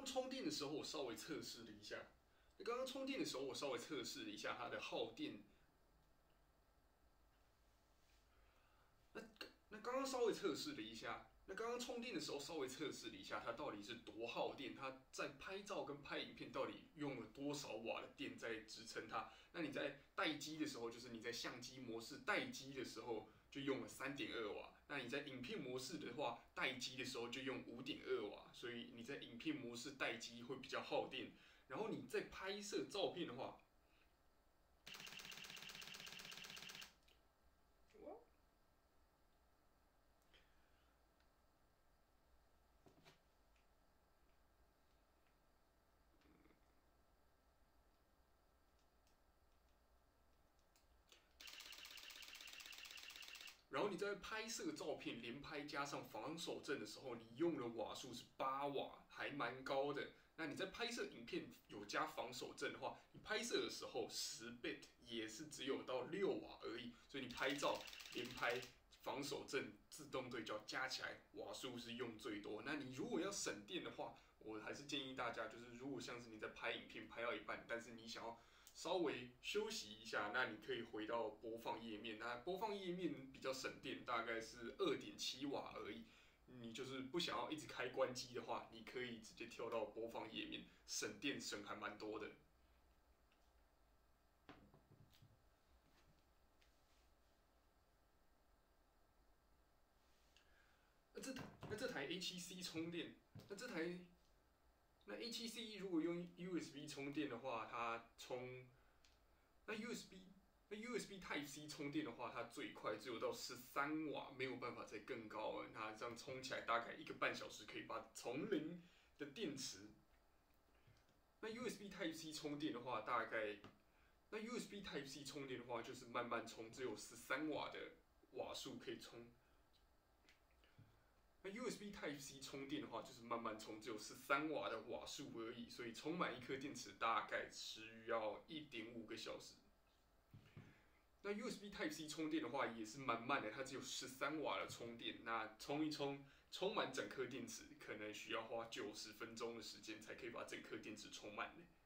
刚充电的时候，我稍微测试了一下。刚刚充电的时候，我稍微测试了一下它的耗电。那刚刚稍微测试了一下，那刚刚充电的时候稍微测试了一下，它到底是多耗电？它在拍照跟拍影片到底用了多少瓦的电在支撑它？那你在待机的时候，就是你在相机模式待机的时候就用了3.2瓦，那你在影片模式的话，待机的时候就用5.2瓦，所以你在影片模式待机会比较耗电。然后你在拍摄照片的话，然后你在拍摄照片连拍加上防手震的时候，你用的瓦数是8瓦，还蛮高的。那你在拍摄影片有加防手震的话，你拍摄的时候10bit 也是只有到6瓦而已。所以你拍照连拍防手震自动对焦加起来瓦数是用最多。那你如果要省电的话，我还是建议大家，就是如果像是你在拍影片拍到一半，但是你想要稍微休息一下，那你可以回到播放页面。那播放页面比较省电，大概是2.7瓦而已。你就是不想要一直开关机的话，你可以直接跳到播放页面，省电省还蛮多的。那这台 A7C 充电，那 A7C 如果用 USB 充电的话，它充那 USB Type C 充电的话，它最快只有到13瓦，没有办法再更高了。那这样充起来大概1个半小时可以把从零的电池。那 USB Type C 充电的话，USB Type C 充电的话就是慢慢充，只有13瓦的瓦数可以充。那 USB Type C 充电的话，就是慢慢充，只有13瓦的瓦数而已，所以充满一颗电池大概需要1.5个小时。那 USB Type C 充电的话也是蛮慢的，它只有13瓦的充电，那充一充，充满整颗电池可能需要花90分钟的时间才可以把整颗电池充满的。